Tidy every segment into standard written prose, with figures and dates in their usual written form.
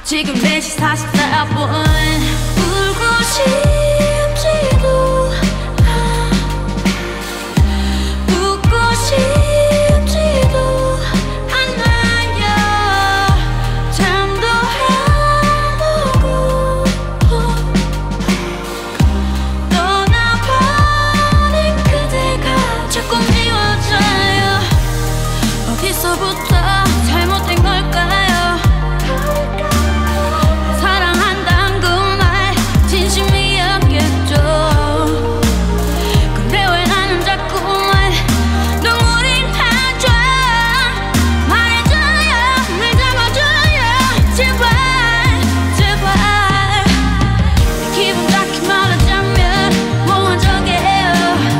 지금 4시 44분 울고 싶지도 웃고 싶지도 않아요. 잠도 안 오고 떠나버린 그대가 자꾸 미워져요. 어디서부터 잘못된 걸까요? 사랑한다는 그 말 진심이었겠죠. 근데 왜 나는 자꾸만 눈물이 나죠? 말해줘요, 날 잡아줘요, 제발 제발. 내 기분 좋게 말하자면 몽환적이에요.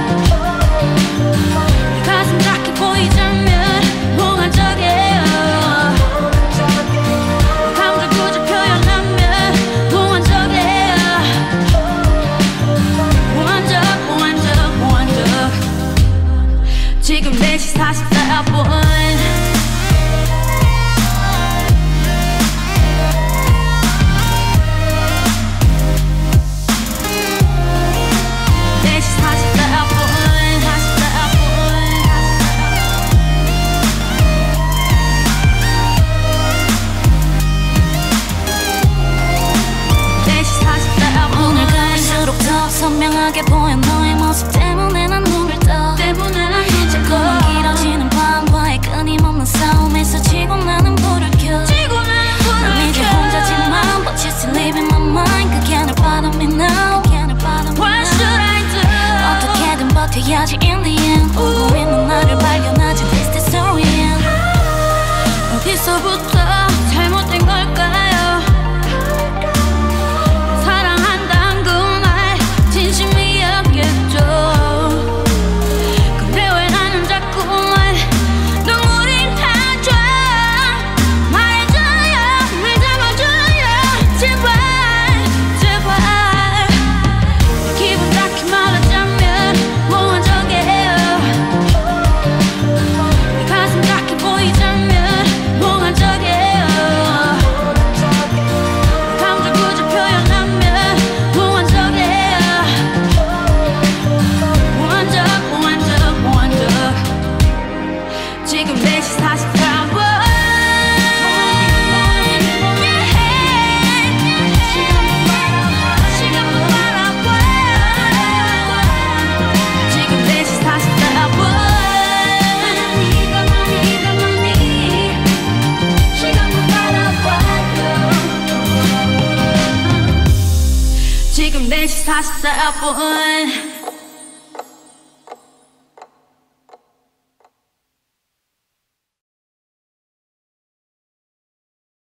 내 가슴 작게 보이자면 몽환적이에요. 감정 굳이 표현하면 몽환적이에요. 몽환적. 지금 4시 44분 4시 44분 4시 44분 오늘 갈수록 더 선명하게 보여 너의 모습 때문에 난 눈을 떠 자꾸만 길어지는 밤과의 끊임없는 싸움에서 지고 나는 불을 켜. 난 이제 혼자지만 but you still live in my mind. 그게 날 바람이 now. What should I do? 어떻게든 버텨야지 in the end. 울고 있는 나를 발견하지 this the story end. 어디서부터 잘못된 걸까요? 사랑한다는 그 말 진심이었겠죠. 근데 왜 나는 자꾸만 눈물이 나죠? 말해줘요, 날 잡아줘요, 제발 제발. 내 기분 좋게 말하자면 몽환적이에요. 내 가슴 작게 보이자면 몽환적이에요. 감정 굳이 표현하면 몽환적이에요. 몽환적. 지금 4시 44분 시간만 바라봐. 지금 4시 44분 시간만 바라봐요. 지금 4시 44분